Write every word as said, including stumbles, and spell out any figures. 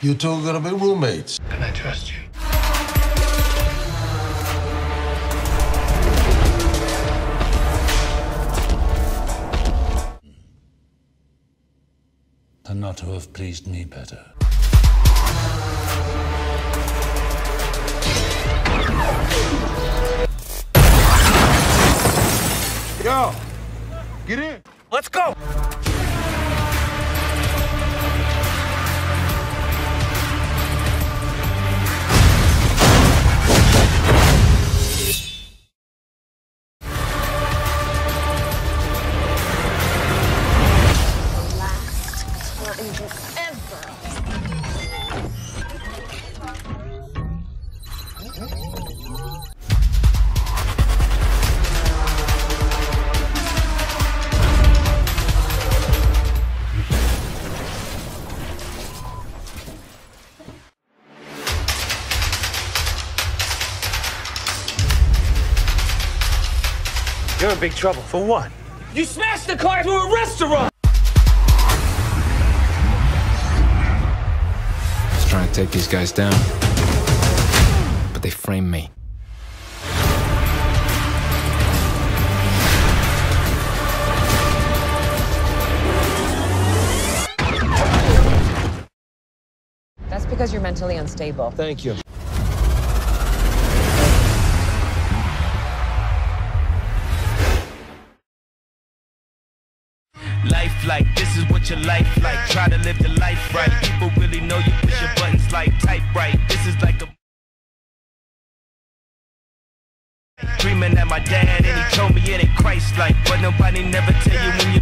You two are gonna be roommates. Can I trust you? Than not to have pleased me better. Yo, get in. Let's go. You're in big trouble. For what? You smashed the car into a restaurant! I was trying to take these guys down, but they framed me. That's because you're mentally unstable. Thank you. Life like, this is what your life like. Try to live the life right. People really know you push your buttons like type right. This is like a dreaming at my dad and he told me it ain't Christ-like. But nobody never tell you when you